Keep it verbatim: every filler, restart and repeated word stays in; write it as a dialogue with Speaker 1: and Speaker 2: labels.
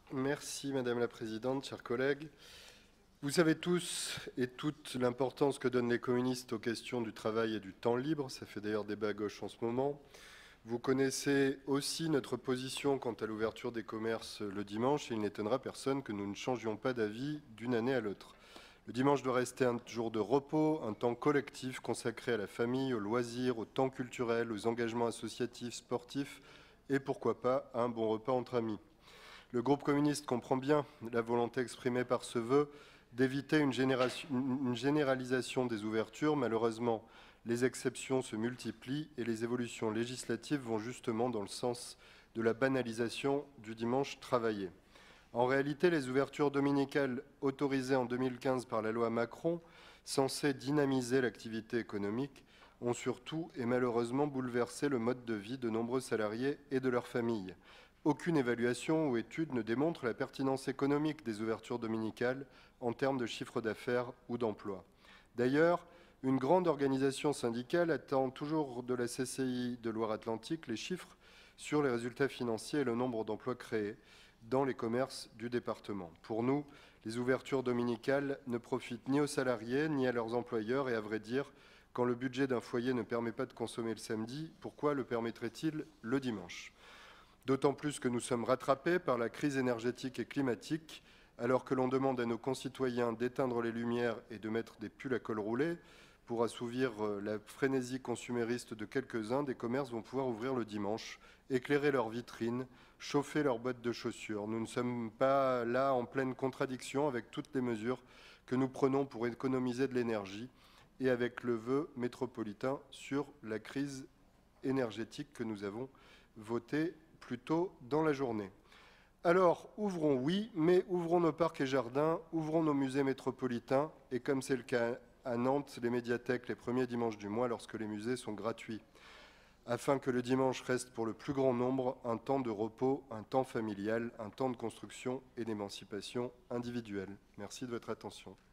Speaker 1: Merci Madame la Présidente, chers collègues. Vous savez tous et toutes l'importance que donnent les communistes aux questions du travail et du temps libre. Ça fait d'ailleurs débat à gauche en ce moment. Vous connaissez aussi notre position quant à l'ouverture des commerces le dimanche et il n'étonnera personne que nous ne changions pas d'avis d'une année à l'autre. Le dimanche doit rester un jour de repos, un temps collectif consacré à la famille, aux loisirs, au temps culturel, aux engagements associatifs, sportifs et pourquoi pas à un bon repas entre amis. Le groupe communiste comprend bien la volonté exprimée par ce vœu d'éviter une, une généralisation des ouvertures. Malheureusement, les exceptions se multiplient et les évolutions législatives vont justement dans le sens de la banalisation du dimanche travaillé. En réalité, les ouvertures dominicales autorisées en deux mille quinze par la loi Macron, censées dynamiser l'activité économique, ont surtout et malheureusement bouleversé le mode de vie de nombreux salariés et de leurs familles. Aucune évaluation ou étude ne démontre la pertinence économique des ouvertures dominicales en termes de chiffre d'affaires ou d'emploi. D'ailleurs, une grande organisation syndicale attend toujours de la C C I de Loire-Atlantique les chiffres sur les résultats financiers et le nombre d'emplois créés dans les commerces du département. Pour nous, les ouvertures dominicales ne profitent ni aux salariés ni à leurs employeurs et à vrai dire, quand le budget d'un foyer ne permet pas de consommer le samedi, pourquoi le permettrait-il le dimanche ? D'autant plus que nous sommes rattrapés par la crise énergétique et climatique, alors que l'on demande à nos concitoyens d'éteindre les lumières et de mettre des pulls à col roulé pour assouvir la frénésie consumériste de quelques-uns, des commerces vont pouvoir ouvrir le dimanche, éclairer leurs vitrines, chauffer leurs boîtes de chaussures. Nous ne sommes pas là en pleine contradiction avec toutes les mesures que nous prenons pour économiser de l'énergie et avec le vœu métropolitain sur la crise énergétique que nous avons voté plus tôt dans la journée. Alors, ouvrons, oui, mais ouvrons nos parcs et jardins, ouvrons nos musées métropolitains, et comme c'est le cas à Nantes, les médiathèques les premiers dimanches du mois lorsque les musées sont gratuits, afin que le dimanche reste pour le plus grand nombre un temps de repos, un temps familial, un temps de construction et d'émancipation individuelle. Merci de votre attention.